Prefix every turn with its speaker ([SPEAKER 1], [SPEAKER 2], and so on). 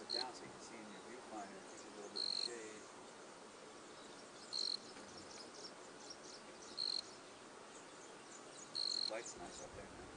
[SPEAKER 1] it down so you can see in your viewfinder. It gives you a little bit of shade. Light's nice up there, man.